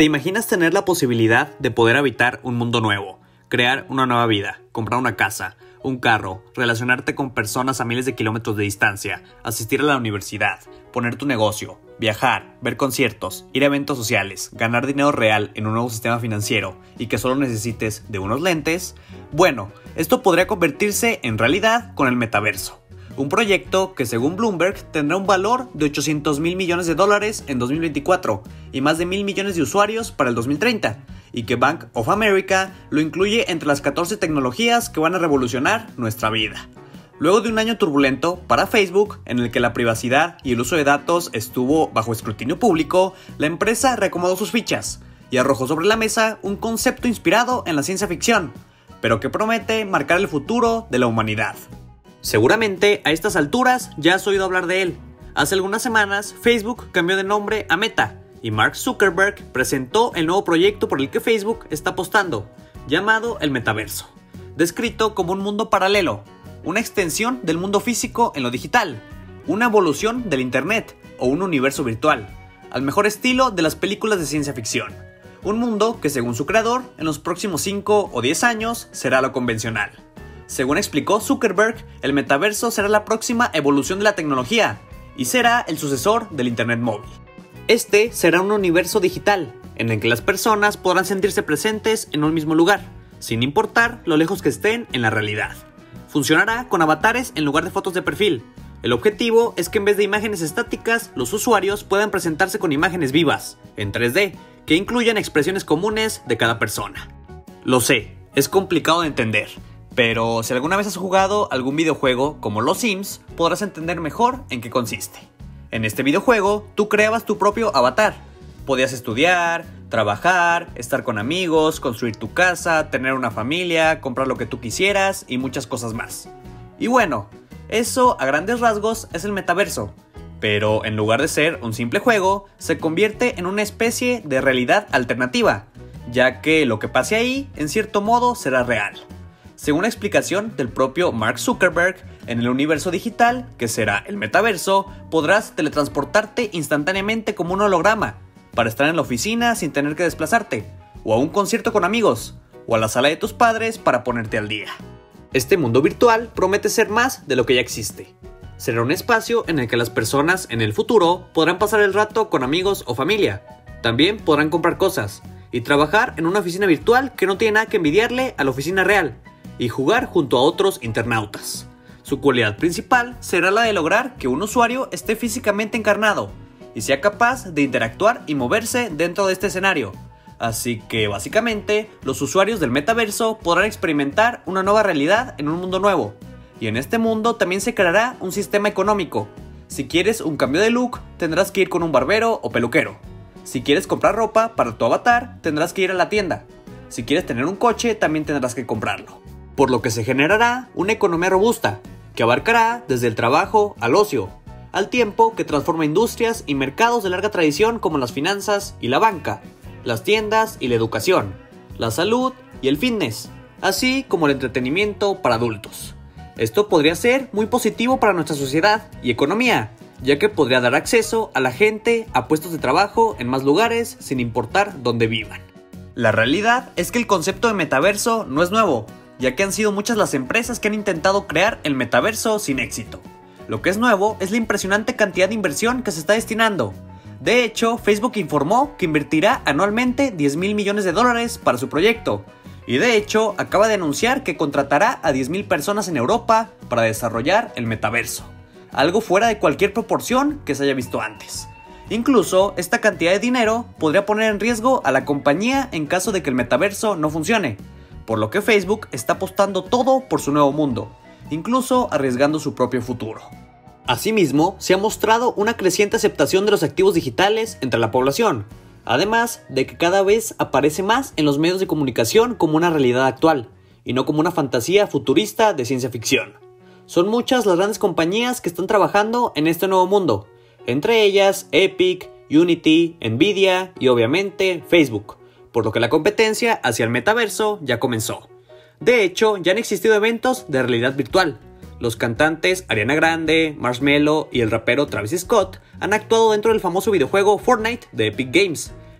¿Te imaginas tener la posibilidad de poder habitar un mundo nuevo, crear una nueva vida, comprar una casa, un carro, relacionarte con personas a miles de kilómetros de distancia, asistir a la universidad, poner tu negocio, viajar, ver conciertos, ir a eventos sociales, ganar dinero real en un nuevo sistema financiero y que solo necesites de unos lentes? Bueno, esto podría convertirse en realidad con el metaverso. Un proyecto que según Bloomberg tendrá un valor de 800,000 millones de dólares en 2024 y más de 1,000 millones de usuarios para el 2030, y que Bank of America lo incluye entre las 14 tecnologías que van a revolucionar nuestra vida. Luego de un año turbulento para Facebook, en el que la privacidad y el uso de datos estuvo bajo escrutinio público, la empresa reacomodó sus fichas y arrojó sobre la mesa un concepto inspirado en la ciencia ficción, pero que promete marcar el futuro de la humanidad. Seguramente a estas alturas ya has oído hablar de él. Hace algunas semanas Facebook cambió de nombre a Meta y Mark Zuckerberg presentó el nuevo proyecto por el que Facebook está apostando, llamado el metaverso, descrito como un mundo paralelo, una extensión del mundo físico en lo digital, una evolución del internet o un universo virtual, al mejor estilo de las películas de ciencia ficción. Un mundo que según su creador, en los próximos 5 o 10 años será lo convencional. Según explicó Zuckerberg, el metaverso será la próxima evolución de la tecnología y será el sucesor del internet móvil. Este será un universo digital en el que las personas podrán sentirse presentes en un mismo lugar, sin importar lo lejos que estén en la realidad. Funcionará con avatares en lugar de fotos de perfil. El objetivo es que en vez de imágenes estáticas, los usuarios puedan presentarse con imágenes vivas, en 3D, que incluyan expresiones comunes de cada persona. Lo sé, es complicado de entender, pero si alguna vez has jugado algún videojuego como los Sims, podrás entender mejor en qué consiste. En este videojuego, tú creabas tu propio avatar. Podías estudiar, trabajar, estar con amigos, construir tu casa, tener una familia, comprar lo que tú quisieras y muchas cosas más. Y bueno, eso a grandes rasgos es el metaverso. Pero en lugar de ser un simple juego, se convierte en una especie de realidad alternativa, ya que lo que pase ahí, en cierto modo, será real. Según la explicación del propio Mark Zuckerberg, en el universo digital, que será el metaverso, podrás teletransportarte instantáneamente como un holograma, para estar en la oficina sin tener que desplazarte, o a un concierto con amigos, o a la sala de tus padres para ponerte al día. Este mundo virtual promete ser más de lo que ya existe. Será un espacio en el que las personas en el futuro podrán pasar el rato con amigos o familia. También podrán comprar cosas y trabajar en una oficina virtual que no tiene nada que envidiarle a la oficina real, y jugar junto a otros internautas. Su cualidad principal será la de lograr que un usuario esté físicamente encarnado y sea capaz de interactuar y moverse dentro de este escenario. Así que básicamente los usuarios del metaverso podrán experimentar una nueva realidad en un mundo nuevo. Y en este mundo también se creará un sistema económico. Si quieres un cambio de look, tendrás que ir con un barbero o peluquero. Si quieres comprar ropa para tu avatar, tendrás que ir a la tienda. Si quieres tener un coche, también tendrás que comprarlo. Por lo que se generará una economía robusta, que abarcará desde el trabajo al ocio, al tiempo que transforma industrias y mercados de larga tradición como las finanzas y la banca, las tiendas y la educación, la salud y el fitness, así como el entretenimiento para adultos. Esto podría ser muy positivo para nuestra sociedad y economía, ya que podría dar acceso a la gente a puestos de trabajo en más lugares sin importar dónde vivan. La realidad es que el concepto de metaverso no es nuevo, ya que han sido muchas las empresas que han intentado crear el metaverso sin éxito. Lo que es nuevo es la impresionante cantidad de inversión que se está destinando. De hecho, Facebook informó que invertirá anualmente 10,000 millones de dólares para su proyecto. Y de hecho, acaba de anunciar que contratará a 10,000 personas en Europa para desarrollar el metaverso. Algo fuera de cualquier proporción que se haya visto antes. Incluso, esta cantidad de dinero podría poner en riesgo a la compañía en caso de que el metaverso no funcione. Por lo que Facebook está apostando todo por su nuevo mundo, incluso arriesgando su propio futuro. Asimismo, se ha mostrado una creciente aceptación de los activos digitales entre la población, además de que cada vez aparece más en los medios de comunicación como una realidad actual, y no como una fantasía futurista de ciencia ficción. Son muchas las grandes compañías que están trabajando en este nuevo mundo, entre ellas Epic, Unity, Nvidia y obviamente Facebook, por lo que la competencia hacia el metaverso ya comenzó. De hecho, ya han existido eventos de realidad virtual. Los cantantes Ariana Grande, Marshmello y el rapero Travis Scott han actuado dentro del famoso videojuego Fortnite de Epic Games,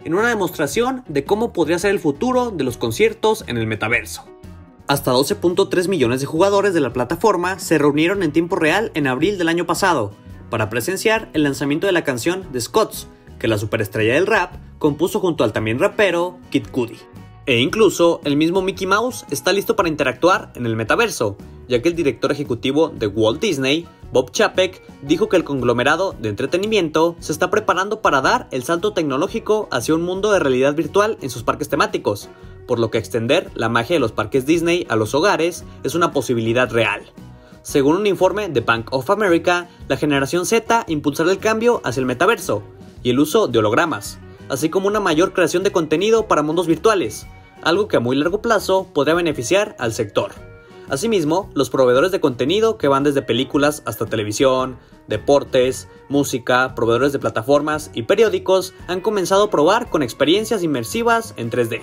en una demostración de cómo podría ser el futuro de los conciertos en el metaverso. Hasta 12.3 millones de jugadores de la plataforma se reunieron en tiempo real en abril del año pasado para presenciar el lanzamiento de la canción The Scots, que la superestrella del rap compuso junto al también rapero Kid Cudi. E incluso el mismo Mickey Mouse está listo para interactuar en el metaverso, ya que el director ejecutivo de Walt Disney, Bob Chapek, dijo que el conglomerado de entretenimiento se está preparando para dar el salto tecnológico hacia un mundo de realidad virtual en sus parques temáticos, por lo que extender la magia de los parques Disney a los hogares es una posibilidad real. Según un informe de Bank of America, la generación Z impulsará el cambio hacia el metaverso y el uso de hologramas, así como una mayor creación de contenido para mundos virtuales, algo que a muy largo plazo podría beneficiar al sector. Asimismo, los proveedores de contenido que van desde películas hasta televisión, deportes, música, proveedores de plataformas y periódicos han comenzado a probar con experiencias inmersivas en 3D.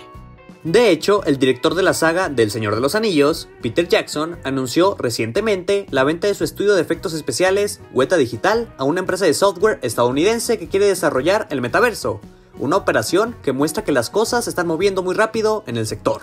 De hecho, el director de la saga del Señor de los Anillos, Peter Jackson, anunció recientemente la venta de su estudio de efectos especiales, Weta Digital, a una empresa de software estadounidense que quiere desarrollar el metaverso, una operación que muestra que las cosas se están moviendo muy rápido en el sector.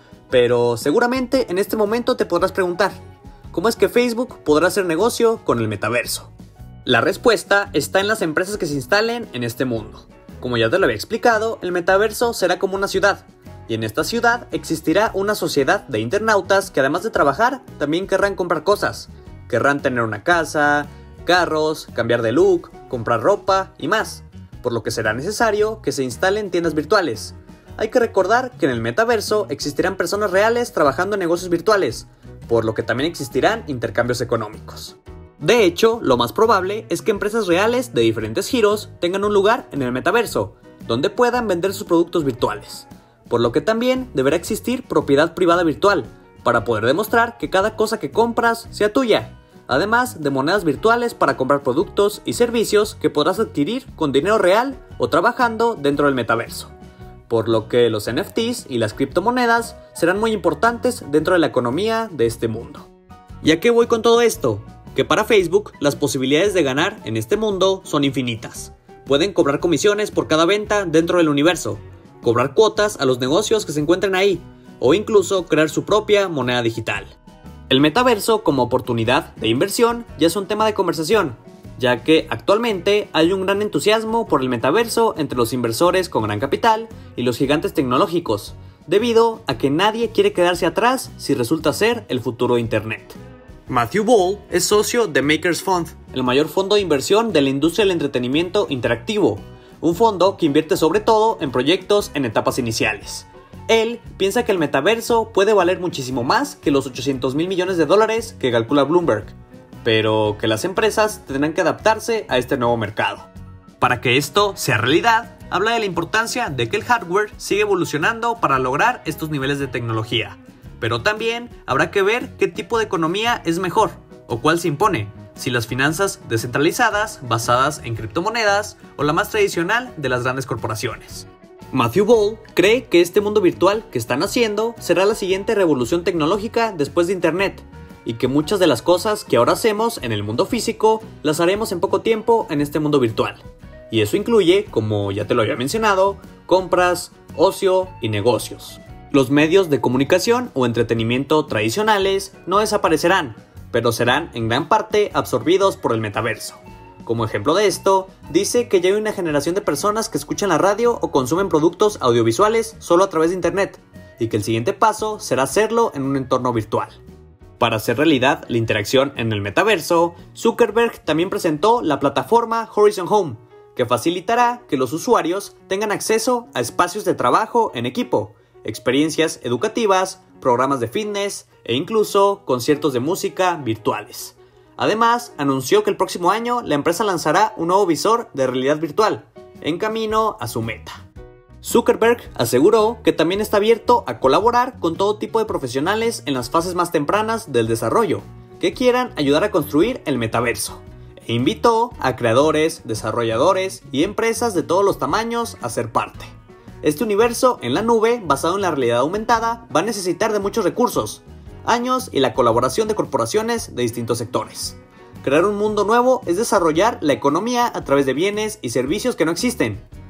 Pero seguramente en este momento te podrás preguntar, ¿cómo es que Facebook podrá hacer negocio con el metaverso? La respuesta está en las empresas que se instalen en este mundo. Como ya te lo había explicado, el metaverso será como una ciudad, y en esta ciudad existirá una sociedad de internautas que además de trabajar, también querrán comprar cosas. Querrán tener una casa, carros, cambiar de look, comprar ropa y más, por lo que será necesario que se instalen tiendas virtuales. Hay que recordar que en el metaverso existirán personas reales trabajando en negocios virtuales, por lo que también existirán intercambios económicos. De hecho, lo más probable es que empresas reales de diferentes giros tengan un lugar en el metaverso, donde puedan vender sus productos virtuales, por lo que también deberá existir propiedad privada virtual, para poder demostrar que cada cosa que compras sea tuya, además de monedas virtuales para comprar productos y servicios que podrás adquirir con dinero real o trabajando dentro del metaverso. Por lo que los NFTs y las criptomonedas serán muy importantes dentro de la economía de este mundo. ¿Y a qué voy con todo esto? Que para Facebook las posibilidades de ganar en este mundo son infinitas. Pueden cobrar comisiones por cada venta dentro del universo, cobrar cuotas a los negocios que se encuentren ahí, o incluso crear su propia moneda digital. El metaverso como oportunidad de inversión ya es un tema de conversación, ya que actualmente hay un gran entusiasmo por el metaverso entre los inversores con gran capital y los gigantes tecnológicos, debido a que nadie quiere quedarse atrás si resulta ser el futuro de Internet. Matthew Ball es socio de Makers Fund, el mayor fondo de inversión de la industria del entretenimiento interactivo, un fondo que invierte sobre todo en proyectos en etapas iniciales. Él piensa que el metaverso puede valer muchísimo más que los $800 mil millones que calcula Bloomberg, pero que las empresas tendrán que adaptarse a este nuevo mercado. Para que esto sea realidad, habla de la importancia de que el hardware sigue evolucionando para lograr estos niveles de tecnología, pero también habrá que ver qué tipo de economía es mejor, o cuál se impone, si las finanzas descentralizadas basadas en criptomonedas o la más tradicional de las grandes corporaciones. Matthew Ball cree que este mundo virtual que están haciendo será la siguiente revolución tecnológica después de Internet, y que muchas de las cosas que ahora hacemos en el mundo físico las haremos en poco tiempo en este mundo virtual. Y eso incluye, como ya te lo había mencionado, compras, ocio y negocios. Los medios de comunicación o entretenimiento tradicionales no desaparecerán, pero serán en gran parte absorbidos por el metaverso. Como ejemplo de esto, dice que ya hay una generación de personas que escuchan la radio o consumen productos audiovisuales solo a través de Internet, y que el siguiente paso será hacerlo en un entorno virtual. Para hacer realidad la interacción en el metaverso, Zuckerberg también presentó la plataforma Horizon Home, que facilitará que los usuarios tengan acceso a espacios de trabajo en equipo, experiencias educativas, programas de fitness e incluso conciertos de música virtuales. Además, anunció que el próximo año la empresa lanzará un nuevo visor de realidad virtual, en camino a su meta. Zuckerberg aseguró que también está abierto a colaborar con todo tipo de profesionales en las fases más tempranas del desarrollo, que quieran ayudar a construir el metaverso, e invitó a creadores, desarrolladores y empresas de todos los tamaños a ser parte. Este universo en la nube, basado en la realidad aumentada, va a necesitar de muchos recursos, años y la colaboración de corporaciones de distintos sectores. Crear un mundo nuevo es desarrollar la economía a través de bienes y servicios que no existen,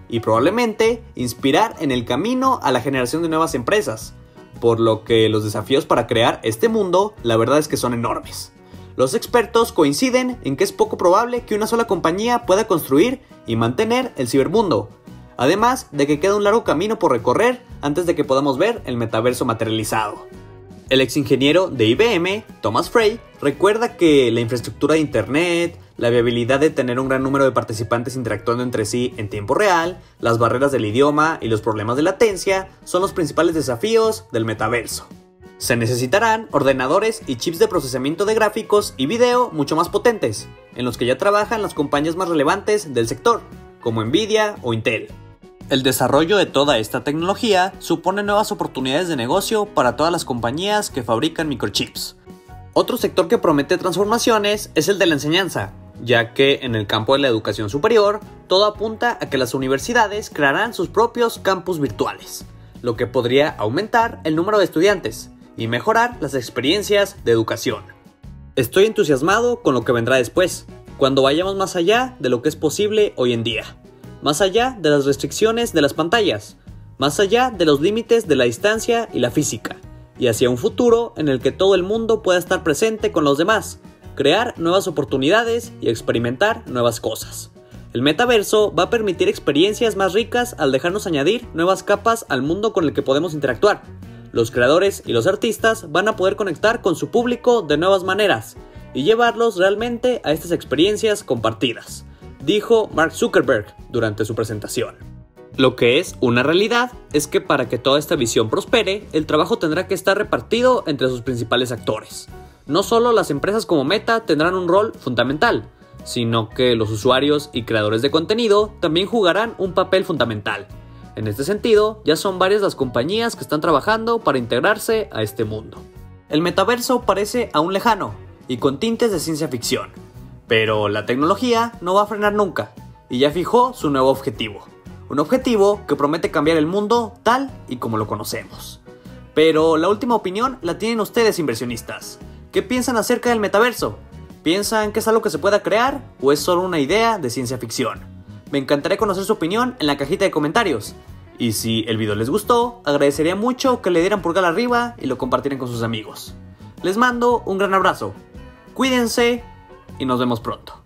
y probablemente inspirar en el camino a la generación de nuevas empresas, por lo que los desafíos para crear este mundo la verdad es que son enormes. Los expertos coinciden en que es poco probable que una sola compañía pueda construir y mantener el cibermundo, además de que queda un largo camino por recorrer antes de que podamos ver el metaverso materializado. El ex ingeniero de IBM, Thomas Frey, recuerda que la infraestructura de Internet, la viabilidad de tener un gran número de participantes interactuando entre sí en tiempo real, las barreras del idioma y los problemas de latencia son los principales desafíos del metaverso. Se necesitarán ordenadores y chips de procesamiento de gráficos y video mucho más potentes, en los que ya trabajan las compañías más relevantes del sector, como Nvidia o Intel. El desarrollo de toda esta tecnología supone nuevas oportunidades de negocio para todas las compañías que fabrican microchips. Otro sector que promete transformaciones es el de la enseñanza, ya que en el campo de la educación superior, todo apunta a que las universidades crearán sus propios campus virtuales, lo que podría aumentar el número de estudiantes y mejorar las experiencias de educación. Estoy entusiasmado con lo que vendrá después, cuando vayamos más allá de lo que es posible hoy en día. Más allá de las restricciones de las pantallas, más allá de los límites de la distancia y la física, y hacia un futuro en el que todo el mundo pueda estar presente con los demás, crear nuevas oportunidades y experimentar nuevas cosas. El metaverso va a permitir experiencias más ricas al dejarnos añadir nuevas capas al mundo con el que podemos interactuar. Los creadores y los artistas van a poder conectar con su público de nuevas maneras y llevarlos realmente a estas experiencias compartidas, dijo Mark Zuckerberg durante su presentación. Lo que es una realidad es que para que toda esta visión prospere, el trabajo tendrá que estar repartido entre sus principales actores. No solo las empresas como Meta tendrán un rol fundamental, sino que los usuarios y creadores de contenido también jugarán un papel fundamental. En este sentido, ya son varias las compañías que están trabajando para integrarse a este mundo. El metaverso parece aún lejano y con tintes de ciencia ficción, pero la tecnología no va a frenar nunca y ya fijó su nuevo objetivo. Un objetivo que promete cambiar el mundo tal y como lo conocemos. Pero la última opinión la tienen ustedes, inversionistas. ¿Qué piensan acerca del metaverso? ¿Piensan que es algo que se pueda crear o es solo una idea de ciencia ficción? Me encantaría conocer su opinión en la cajita de comentarios. Y si el video les gustó, agradecería mucho que le dieran pulgar arriba y lo compartieran con sus amigos. Les mando un gran abrazo. Cuídense y nos vemos pronto.